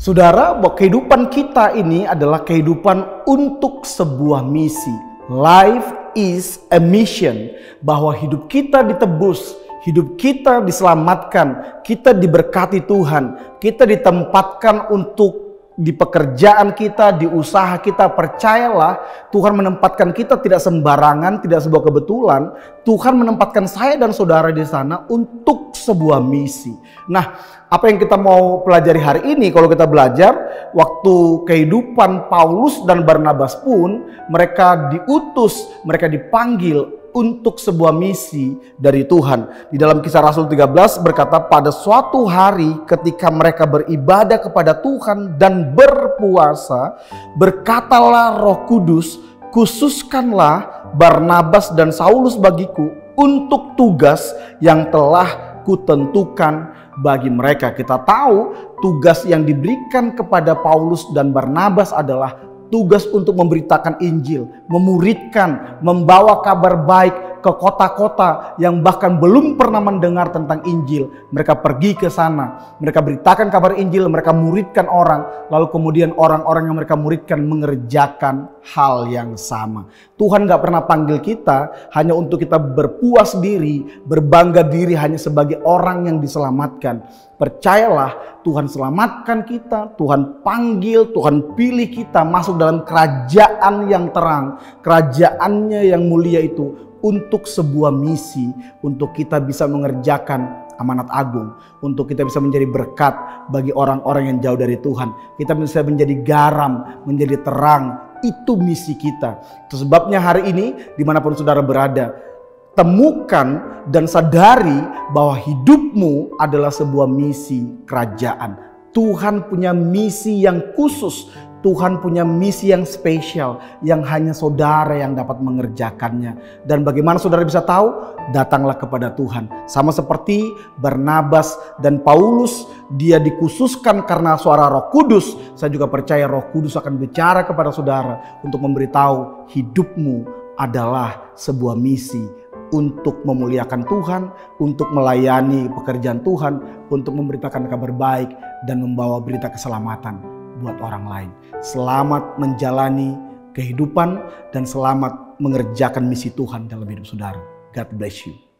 Saudara, bahwa kehidupan kita ini adalah kehidupan untuk sebuah misi. Life is a mission. Bahwa hidup kita ditebus, hidup kita diselamatkan, kita diberkati Tuhan, kita ditempatkan untuk di pekerjaan kita, di usaha kita. Percayalah, Tuhan menempatkan kita tidak sembarangan, tidak sebuah kebetulan. Tuhan menempatkan saya dan saudara di sana untuk sebuah misi. Nah, apa yang kita mau pelajari hari ini, kalau kita belajar waktu kehidupan Paulus dan Barnabas pun, mereka diutus, mereka dipanggil untuk sebuah misi dari Tuhan. Di dalam Kisah Rasul 13 berkata, pada suatu hari ketika mereka beribadah kepada Tuhan dan berpuasa, berkatalah Roh Kudus, khususkanlah Barnabas dan Saulus bagiku untuk tugas yang telah kutentukan bagi mereka. Kita tahu tugas yang diberikan kepada Paulus dan Barnabas adalah tugas untuk memberitakan Injil, memuridkan, membawa kabar baik ke kota-kota yang bahkan belum pernah mendengar tentang Injil. Mereka pergi ke sana, mereka beritakan kabar Injil, mereka muridkan orang, lalu kemudian orang-orang yang mereka muridkan mengerjakan hal yang sama. Tuhan gak pernah panggil kita hanya untuk kita berpuas diri, berbangga diri hanya sebagai orang yang diselamatkan. Percayalah, Tuhan selamatkan kita, Tuhan panggil, Tuhan pilih kita masuk dalam kerajaan yang terang, kerajaannya yang mulia itu, untuk sebuah misi, untuk kita bisa mengerjakan amanat agung, untuk kita bisa menjadi berkat bagi orang-orang yang jauh dari Tuhan. Kita bisa menjadi garam, menjadi terang. Itu misi kita. Itu sebabnya hari ini dimanapun saudara berada, temukan dan sadari bahwa hidupmu adalah sebuah misi kerajaan. Tuhan punya misi yang khusus. Tuhan punya misi yang spesial yang hanya saudara yang dapat mengerjakannya. Dan bagaimana saudara bisa tahu? Datanglah kepada Tuhan. Sama seperti Barnabas dan Paulus, dia dikhususkan karena suara Roh Kudus. Saya juga percaya Roh Kudus akan bicara kepada saudara untuk memberitahu hidupmu adalah sebuah misi untuk memuliakan Tuhan, untuk melayani pekerjaan Tuhan, untuk memberitakan kabar baik dan membawa berita keselamatan buat orang lain. Selamat menjalani kehidupan dan selamat mengerjakan misi Tuhan dalam hidup saudara. God bless you.